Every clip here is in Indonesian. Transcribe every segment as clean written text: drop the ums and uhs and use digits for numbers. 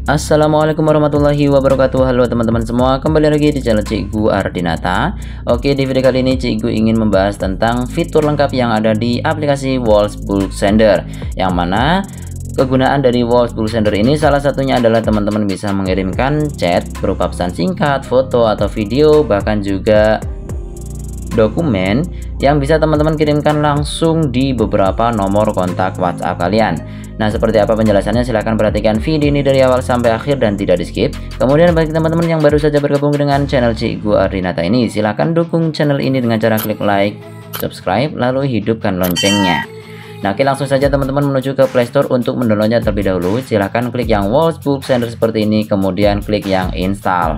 Assalamualaikum warahmatullahi wabarakatuh. Halo teman-teman semua, kembali lagi di channel Cikgu Ardinata. Oke, di video kali ini Cikgu ingin membahas tentang fitur lengkap yang ada di aplikasi Walls Bulk Sender, yang mana kegunaan dari Walls Bulk Sender ini salah satunya adalah teman-teman bisa mengirimkan chat berupa pesan singkat, foto atau video, bahkan juga dokumen yang bisa teman-teman kirimkan langsung di beberapa nomor kontak WhatsApp kalian. Nah, seperti apa penjelasannya? Silahkan perhatikan video ini dari awal sampai akhir dan tidak di skip. Kemudian bagi teman-teman yang baru saja bergabung dengan channel Cikgu Ardinata ini, silahkan dukung channel ini dengan cara klik like, subscribe, lalu hidupkan loncengnya. Nah, oke, langsung saja teman-teman menuju ke Play Store untuk mendownloadnya terlebih dahulu. Silahkan klik yang Walls Bulk Sender seperti ini, kemudian klik yang install.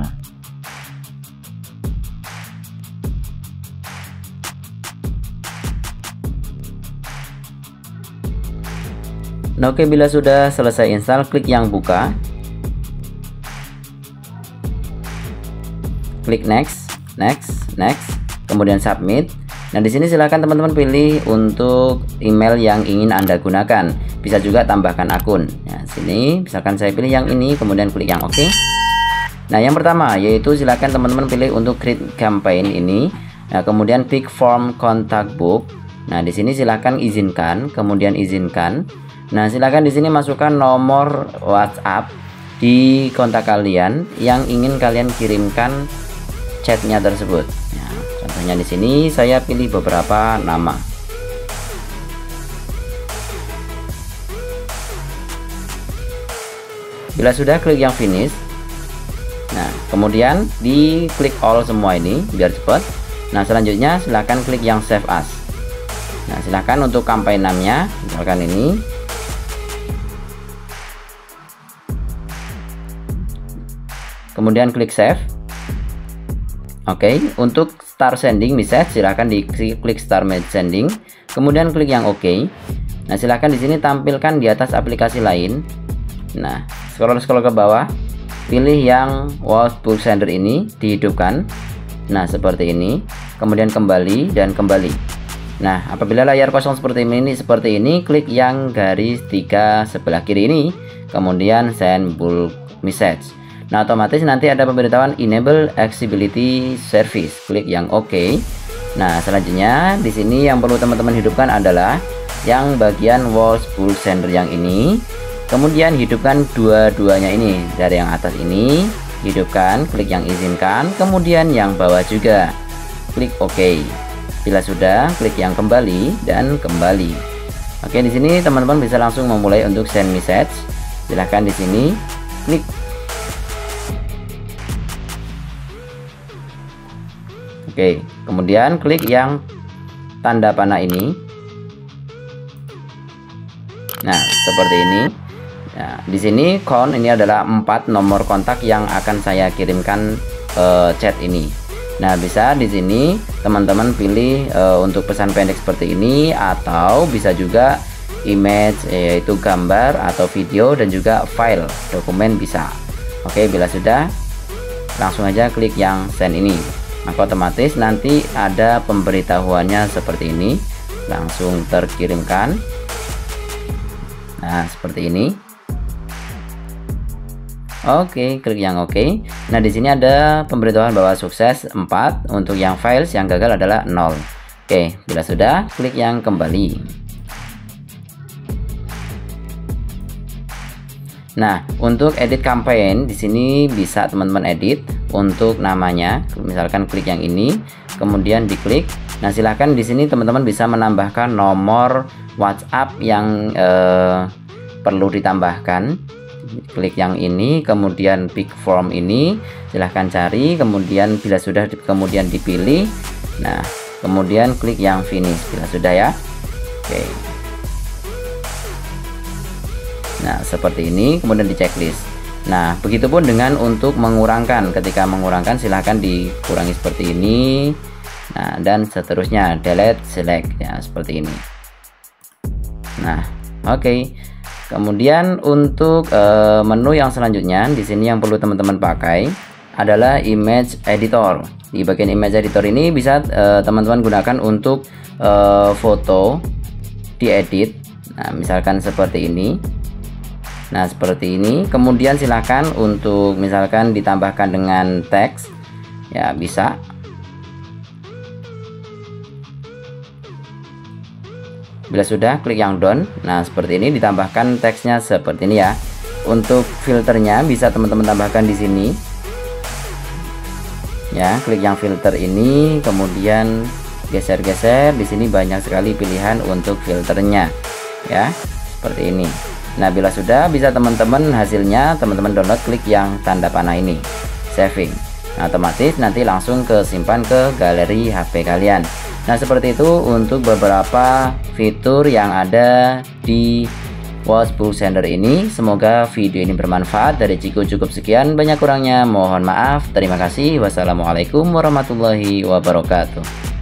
Nah, oke, bila sudah selesai install, klik yang buka, klik next, kemudian submit. Nah, di sini silakan teman-teman pilih untuk email yang ingin Anda gunakan. Bisa juga tambahkan akun. Nah, sini misalkan saya pilih yang ini, kemudian klik yang oke. Nah, yang pertama yaitu silakan teman-teman pilih untuk create campaign ini. Nah, kemudian pick form contact book. Nah, di sini silakan izinkan, kemudian izinkan. Nah, silakan di sini masukkan nomor WhatsApp di kontak kalian yang ingin kalian kirimkan chatnya tersebut. Nah, contohnya di sini saya pilih beberapa nama. Bila sudah, klik yang finish. Nah, kemudian di klik all semua ini biar cepat. Nah, selanjutnya silakan klik yang save as. Nah, silakan untuk campaign namanya misalkan ini. Kemudian klik save. Oke, untuk start sending message silahkan diklik start sending, kemudian klik yang oke. Nah, silahkan di sini tampilkan di atas aplikasi lain. Nah, scroll ke bawah, pilih yang Walls Bulk Sender ini, dihidupkan. Nah, seperti ini, kemudian kembali dan kembali. Nah, apabila layar kosong seperti ini, klik yang garis 3 sebelah kiri ini, kemudian send bulk message. Nah, otomatis nanti ada pemberitahuan enable accessibility service. Klik yang oke. Nah, selanjutnya di sini yang perlu teman-teman hidupkan adalah yang bagian Walls Bulk Sender yang ini. Kemudian hidupkan dua-duanya ini. Dari yang atas ini hidupkan, klik yang izinkan, kemudian yang bawah juga. Klik oke. Bila sudah, klik yang kembali dan kembali. Oke, di sini teman-teman bisa langsung memulai untuk send message. Silahkan di sini klik. Oke, kemudian klik yang tanda panah ini. Nah, seperti ini. Nah, di sini count ini adalah 4 nomor kontak yang akan saya kirimkan chat ini. Nah, bisa di sini teman-teman pilih untuk pesan pendek seperti ini, atau bisa juga image yaitu gambar atau video, dan juga file dokumen bisa. Oke, bila sudah, langsung aja klik yang send ini. Maka otomatis nanti ada pemberitahuannya seperti ini, langsung terkirimkan. Nah, seperti ini. Oke, klik yang oke. Nah, di sini ada pemberitahuan bahwa sukses 4, untuk yang files yang gagal adalah 0. Oke, bila sudah, klik yang kembali. Nah, untuk edit campaign di sini bisa teman-teman edit untuk namanya. Misalkan klik yang ini, kemudian diklik. Nah, silahkan di sini teman-teman bisa menambahkan nomor WhatsApp yang perlu ditambahkan. Klik yang ini, kemudian pick form ini, silahkan cari, kemudian bila sudah kemudian dipilih. Nah, kemudian klik yang finish bila sudah ya. Oke. Nah, seperti ini, kemudian di checklist. Nah, begitupun dengan untuk mengurangkan. Ketika mengurangkan silahkan dikurangi seperti ini. Nah, dan seterusnya delete, select ya, seperti ini. Nah, oke. Kemudian untuk menu yang selanjutnya di sini yang perlu teman-teman pakai adalah image editor. Di bagian image editor ini bisa teman-teman gunakan untuk foto diedit. Nah, misalkan seperti ini. Nah, seperti ini. Kemudian silahkan untuk misalkan ditambahkan dengan teks, ya bisa. Bila sudah, klik yang down. Nah, seperti ini, ditambahkan teksnya seperti ini ya. Untuk filternya bisa teman-teman tambahkan di sini. Ya, klik yang filter ini, kemudian geser-geser. Di sini banyak sekali pilihan untuk filternya. Ya, seperti ini. Nah, bila sudah, bisa teman-teman hasilnya teman-teman download, klik yang tanda panah ini, saving. Nah, otomatis nanti langsung ke simpan ke galeri HP kalian. Nah, seperti itu untuk beberapa fitur yang ada di Watch Bulk Sender ini. Semoga video ini bermanfaat. Dari Ciku cukup sekian, banyak kurangnya mohon maaf. Terima kasih. Wassalamualaikum warahmatullahi wabarakatuh.